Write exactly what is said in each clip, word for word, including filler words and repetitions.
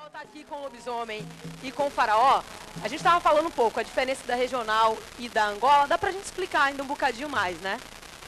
pessoal tá aqui com o lobisomem e com o faraó. A gente tava falando um pouco a diferença da regional e da Angola. Dá pra gente explicar ainda um bocadinho mais, né?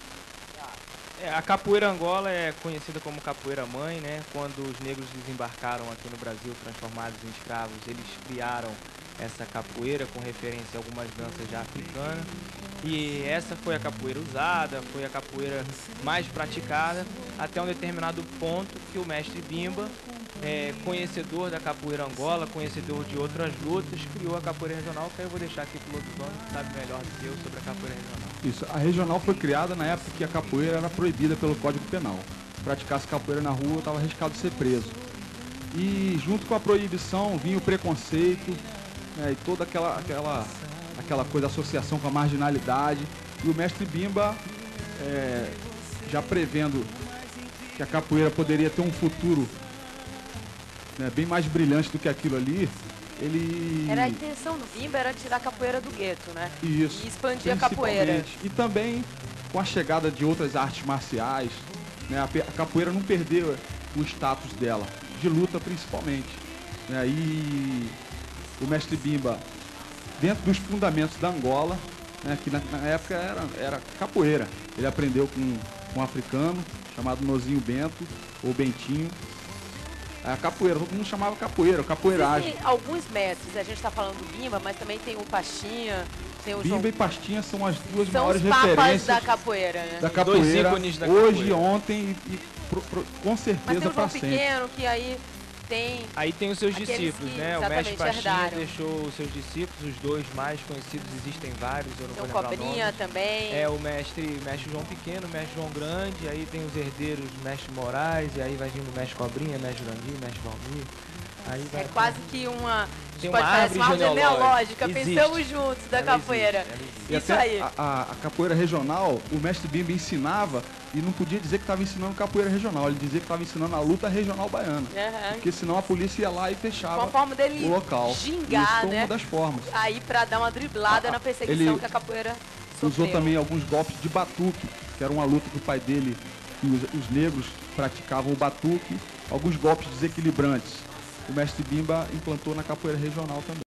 É, a capoeira Angola é conhecida como capoeira mãe, né? Quando os negros desembarcaram aqui no Brasil, transformados em escravos, eles criaram essa capoeira com referência a algumas danças já africanas. E essa foi a capoeira usada, foi a capoeira mais praticada, até um determinado ponto que o mestre Bimba, é, conhecedor da capoeira Angola, conhecedor de outras lutas, criou a capoeira regional, que aí eu vou deixar aqui para o lobisomem, que sabe melhor do que eu sobre a capoeira regional. Isso, a regional foi criada na época que a capoeira era proibida pelo Código Penal. Se praticasse capoeira na rua, estava arriscado ser preso. E junto com a proibição vinha o preconceito, né, e toda aquela, aquela, aquela coisa, associação com a marginalidade. E o mestre Bimba, é, já prevendo que a capoeira poderia ter um futuro, né, bem mais brilhante do que aquilo ali, ele... Era a intenção do Bimba, era tirar a capoeira do gueto, né? Isso, e expandir a capoeira. E também com a chegada de outras artes marciais, né, a, a capoeira não perdeu o status dela, de luta principalmente. Né, e o mestre Bimba, dentro dos fundamentos da Angola, né, que na, na época era, era capoeira, ele aprendeu com, com um africano chamado Nozinho Bento, ou Bentinho. A capoeira, todo mundo chamava capoeira, capoeiragem. Tem alguns mestres, a gente está falando do Bimba, mas também tem o Pastinha, tem o Bimba João... e Pastinha são as duas são maiores os papas referências da capoeira, né? da capoeira, Dois ícones da hoje, capoeira. ontem e, e pro, pro, com Mas tem certeza o para João sempre. Pequeno, que aí tem... Aí tem os seus Aqueles discípulos, que né? O mestre exatamente Pastinha herdaram. deixou os seus discípulos, os dois mais conhecidos, existem vários, eu não Tem o vou lembrar Cobrinha nomes. também. É o mestre, mestre João Pequeno, mestre João Grande, aí tem os herdeiros, mestre Moraes, e aí vai vindo o mestre Cobrinha, mestre Jurandir, mestre Valmir. Aí vai É quase que uma... Tem pode uma parecer árvore uma árvore genealógica. genealógica, Existe. pensamos juntos da Ela capoeira. existe, ela existe. E Isso até aí. A, a, a capoeira regional, o mestre Bimba ensinava e não podia dizer que estava ensinando capoeira regional, ele dizia que estava ensinando a luta regional baiana. Uhum. Porque senão a polícia ia lá e fechava Uma forma dele o local. gingar, Isso foi né? uma das formas. Aí pra dar uma driblada Ah, na perseguição ele que a capoeira Usou sofreu. também alguns golpes de batuque, que era uma luta que o pai dele e os, os negros praticavam o batuque, alguns golpes desequilibrantes. O mestre Bimba implantou na capoeira regional também.